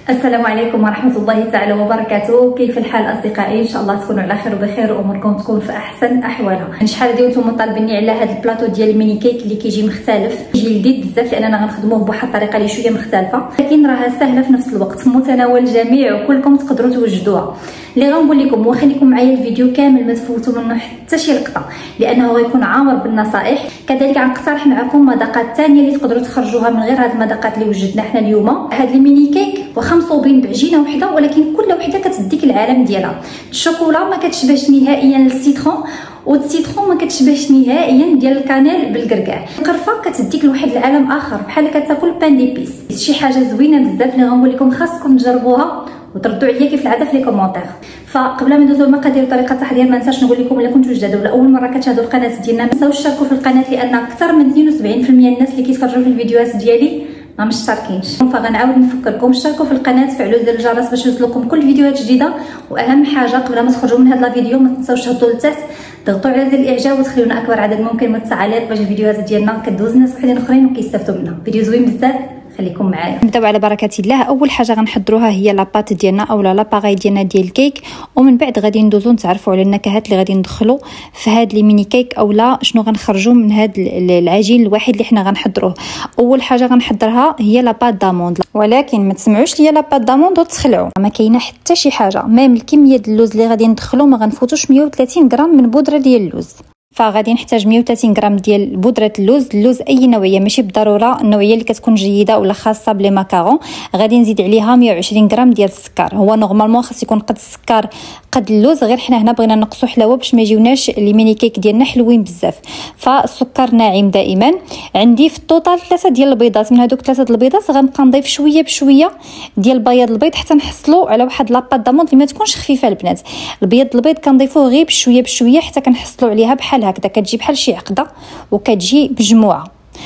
السلام عليكم ورحمة الله تعالى وبركاته. كيف الحال أصدقائي؟ إن شاء الله تكونوا على خير وبخير وأموركم تكون في أحسن أحوالها. من شحال هادي وانتم طالبيني على هذا البلاطو ديال الميني كيك اللي كيجي مختلف، كيجي لذيذ بزاف لأننا غنخدموه بواحد الطريقة اللي شوية مختلفة، لكن راها سهلة في نفس الوقت، متناول الجميع وكلكم تقدروا توجدوها. اللي غنقول لكم وخليكم معايا الفيديو كامل ما تفوتوا منه حتى شي لقطة، لأنه غيكون عامر بالنصائح. كذلك غنقترح معكم مذاقات ثانية اللي تقدروا تخرجوها من غير هاد المذاقات اللي وجدنا حنا اليوم. هاد الميني كيك واخا مصوبين بعجينه وحده، ولكن كل وحده كتديك العالم ديالها. الشوكولا ما كتشبهش نهائيا السيترون، والسيترون ما كتشبهش نهائيا ديال الكانيل بالكركاع. القرفه كتديك لواحد العالم اخر، بحال كتاكل بان دي بيس. شي حاجه زوينه بزاف اللي غنقول لكم خاصكم تجربوها وتردوا عليا كيف العاده في لي كومونتير. فقبل ما ندوزو للمقادير وطريقه التحضير، ما ننساش نقول لكم الا كنتوا جداد ولا اول مره كتشاهدوا القناه ديالنا، ما تنساوش تشاركوا في القناه، لان اكثر من 72% الناس اللي كيتفرجوا في الفيديوهات ديالي ما مشتركينش. فغنعاود نفكركم اشتركوا في القناه، فعلوا زر الجرس باش يوصلكم كل فيديوهات جديده. واهم حاجه قبل ما تخرجوا من هذا الفيديو ما تنساوش تهبطوا لتحت، ضغطوا على زر الاعجاب وتخليونا اكبر عدد ممكن من التعاليق باش الفيديوهات ديالنا كدوز ناس وحدين اخرين وكيستافدوا منها. فيديو زوين بزاف، خليكم معايا. نبداو على بركه الله. اول حاجه غنحضروها هي لاباط ديالنا اولا لاباغاي ديالنا ديال الكيك، ومن بعد غادي ندوزو نتعرفوا على النكهات اللي غادي ندخلوا في هاد لي ميني كيك اولا شنو غنخرجوا من هاد العجين الواحد اللي حنا غنحضروه. اول حاجه غنحضرها هي لاباط داموند، ولكن ما تسمعوش ليا لاباط داموند وتخلعوا، ما كاينه حتى شي حاجه. ميم الكميه ديال اللوز اللي غادي ندخلوا ما غنفوتوش 130 غرام من بودره ديال اللوز. فغادي نحتاج 130 غرام ديال بودره اللوز اي نوعيه، ماشي بالضروره النوعيه اللي كتكون جيده ولا خاصه بلي ماكارون. غادي نزيد عليها 120 غرام ديال السكر. هو نورمالمون خاص يكون قد السكر قد اللوز، غير حنا هنا بغينا نقصوا حلاوه باش ما يجيوناش لي ميني كيك ديالنا حلوين بزاف. فالسكر ناعم دائما. عندي في الطوطال 3 ديال البيضات، من هذوك 3 البيضات غنبقى نضيف شويه بشويه ديال بياض البيض حتى نحصلوا على واحد لاباط داموند اللي ما تكونش خفيفه البنات. البيض كنضيفوه غير بشويه بشويه حتى كنحصلوا عليها بحال هكذا، كتجي بحال شي عقده وكتجي مجموعه.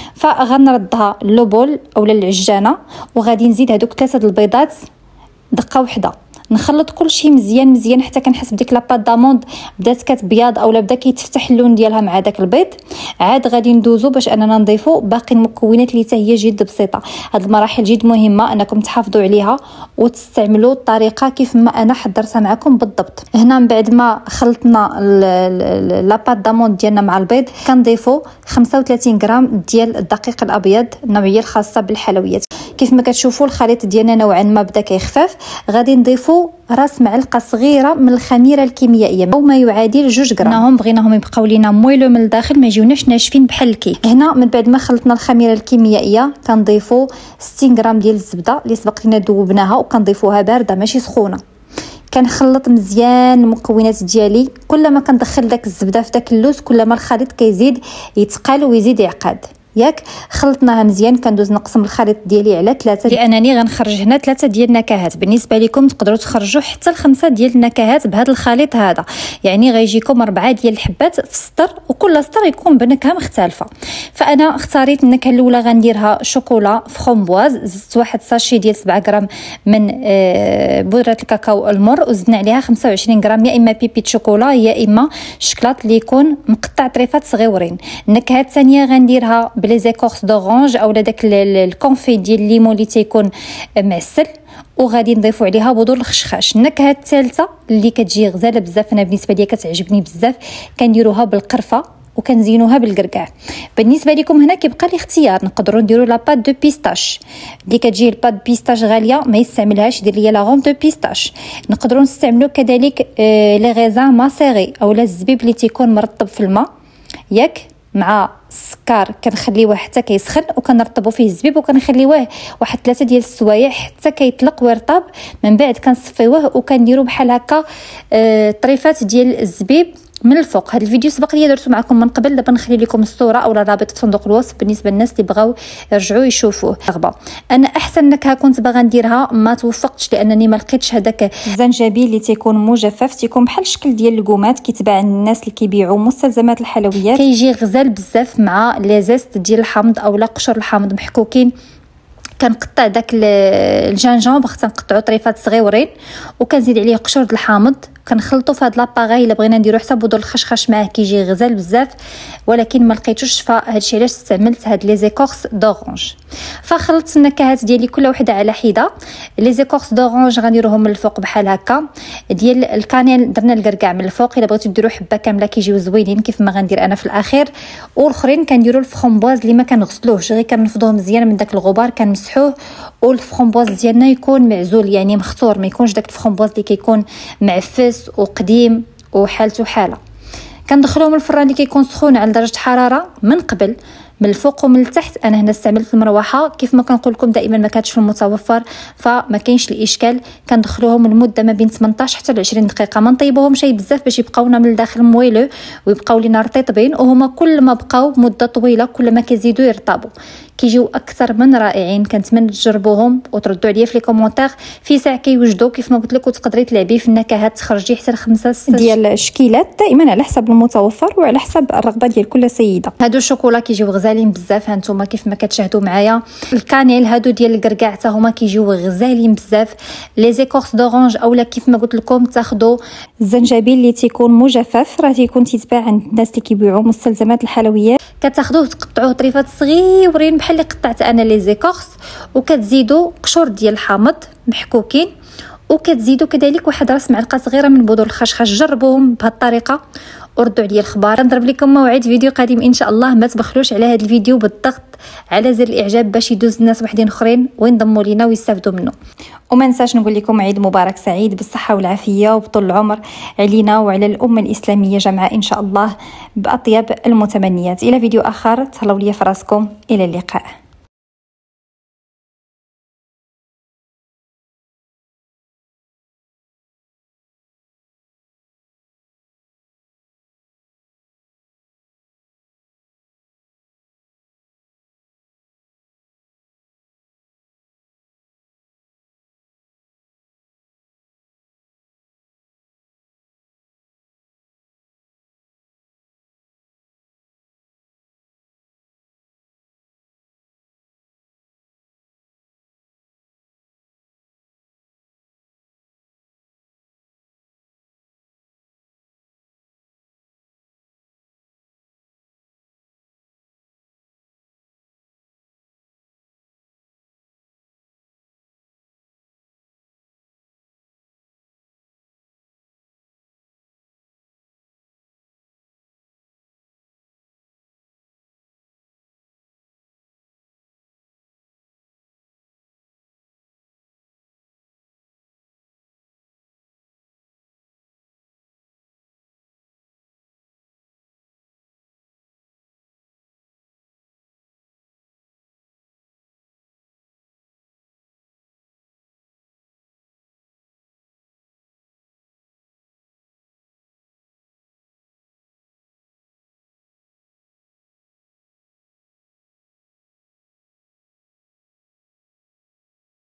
فغنردها لوبول اولا العجانه، وغادي نزيد هذوك 3 البيضات دقه واحده، نخلط كل شيء مزيان حتى كنحس بديك لاباط داموند بدات كتبيض اولا بدا كيتفتح اللون ديالها مع داك البيض. عاد غادي ندوزو باش اننا نضيفو باقي المكونات اللي حتى هي جد بسيطه. هاد المراحل جد مهمه انكم تحافظوا عليها وتستعملوا الطريقه كيف ما انا حضرتها معكم بالضبط. هنا من بعد ما خلطنا لاباط داموند ديالنا مع البيض كنضيفو 35 غرام ديال الدقيق الابيض، النوعيه الخاصه بالحلويات. كيف ما كتشوفوا الخليط ديالنا نوعا ما بدا كيخفاف. غادي نضيفو راس معلقه صغيره من الخميره الكيميائيه او ما يعادل 2 غرام. بغيناهم يبقاو لينا مويلو من الداخل، ما يجيوناش ناشفين بحال الكيك. هنا من بعد ما خلطنا الخميره الكيميائيه كنضيفو 60 غرام ديال الزبده اللي سبق لنا ذوبناها، وكنضيفوها بارده ماشي سخونه. كنخلط مزيان المكونات ديالي. كل ما كندخل داك الزبده في داك اللوز كل ما الخليط كيزيد يتقال ويزيد يعقد. ياك خلطناها مزيان. كندوز نقسم الخليط ديالي على 3، لانني غنخرج هنا 3 ديال النكهات. بالنسبه لكم تقدروا تخرجوا حتى 5 ديال النكهات بهذا الخليط هذا، يعني غيجيكم 4 ديال الحبات في السطر، وكل سطر يكون بنكهه مختلفه. فانا اختاريت النكهه الاولى غنديرها شوكولا فرومبواز. زدت واحد ساشي ديال 7 غرام من بودره الكاكاو المر، وزدنا عليها 25 غرام يا اما بيبيت شوكولا يا اما شكلاط اللي يكون مقطع طريفات صغيورين. النكهه الثانيه غنديرها بلي زيكورس دورانج اولا داك الكونفي ديال الليمون اللي تيكون معسل، وغادي نضيفوا عليها بذور الخشخاش. النكهه الثالثه اللي كتجي غزاله بزاف، انا بالنسبه ليا كتعجبني بزاف، كنديروها بالقرفه وكنزينوها بالكركاع. بالنسبه لكم هنا كيبقى الاختيار، نقدروا نديروا لاباط دو بيستاش اللي كتجي الباط بيستاش غاليه ما يستعملهاش، دير ليا لا غوم دو بيستاش. نقدروا نستعملوا كذلك لي غيزان ماسيري اولا الزبيب اللي تيكون مرطب في الماء، ياك مع السكر كنخليوه حتى كيسخن، وكنرطبوا فيه الزبيب وكنخليوه واحد 3 ديال السوايع حتى كيطلق ويرطب. من بعد كنصفيوه وكنديروا بحال هكا طريفات ديال الزبيب من الفوق. هذا الفيديو سبق لي درته معكم من قبل، دابا نخلي لكم الصوره او الرابط في صندوق الوصف بالنسبه للناس اللي بغاو يرجعوا يشوفوه. رغبه انا احسن نكهه كنت باغا نديرها ما توفقتش لانني ما لقيتش هذاك الزنجبيل اللي تيكون مجفف، تيكون بحال الشكل ديال الكومات كيتباع عند الناس اللي كيبيعوا مستلزمات الحلويات. كيجي غزال بزاف مع لي زيست ديال الحامض اولا قشور الحامض محكوكين. كنقطع داك الجانجامبر، تنقطعو طريفات صغيورين وكنزيد عليه قشور الحامض، كنخلطوا في هاد لاباغاي الا بغينا نديرو حتى بودر الخشخاش معاه كيجي غزال بزاف، ولكن ما لقيتوش، فهادشي علاش استعملت هاد لي زيكورس دورانج. فخلطت النكهات ديالي كل وحده على حده. لي زيكورس دورانج غنديروهم من الفوق بحال هكا، ديال الكانيل درنا الكركاع من الفوق، الا بغيتو ديروا حبه كامله كيجيو زوينين كيف ما غندير انا في الاخير. والاخرين كنديروا الفرomboise اللي ما كنغسلوهش، غير كنفضوه مزيان من داك الغبار كنمسحوه، والفرomboise ديالنا يكون معزول يعني مختور، ما يكونش داك الفرomboise اللي كيكون معفس وقديم وحالته حاله. كندخلوهم الفران اللي كيكون سخون على درجه حراره من قبل من الفوق ومن التحت. انا هنا استعملت المروحه، كيف ما كنقول لكم دائما ما كانتش في المتوفر فما كاينش الاشكال. كندخلوهم لمده ما بين 18 حتى ل 20 دقيقه، ما نطيبوهم شي بزاف باش يبقاونا من الداخل مويلو ويبقاو لينا رطيطبين، وهما كل ما بقاو مده طويله كل ما كيزيدوا يرطبوا، كيجيو اكثر من رائعين. كنتمنى تجربوهم وتردوا عليا في لي كومونتير. في ساعه كيوجدوا كيف ما قلت لك، وتقدري تلعبي في النكهات تخرجي حتى ل5 6 ديال الشكيلات، دائما على حسب المتوفر وعلى حسب الرغبه ديال كل سيده. هادو الشوكولا كيجيو غزالين بزاف، هانتوما كيف ما كتشاهدوا معايا. الكانيل هادو ديال الكركاع حتى هما كيجيو غزالين بزاف. لي زيكورس دورانج اولا كيف ما قلت لكم تاخذوا الزنجبيل اللي تيكون مجفف، راه تيكون تيتباع عند الناس اللي كيبيعوا مستلزمات الحلويات، كتاخذوه تقطعوه طريفات صغيورين بحال اللي قطعت انا لي زيكورس، وكتزيدوا قشور ديال الحامض محكوكين، وكتزيدوا كذلك واحد راس معلقه صغيره من بودر الخشخاش. جربوهم بهذه الطريقه وردوا عليا الخبار. نضرب لكم موعد فيديو قادم ان شاء الله. ما تبخلوش على هذا الفيديو بالضغط على زر الاعجاب باش يدوز الناس وحدين اخرين وينضموا لينا ويستافدوا منه. وما نساش نقول لكم عيد مبارك سعيد بالصحه والعافيه وبطول العمر علينا وعلى الامه الاسلاميه جمعاء ان شاء الله، باطيب المتمنيات. الى فيديو اخر، تهلاو ليا في راسكم، الى اللقاء.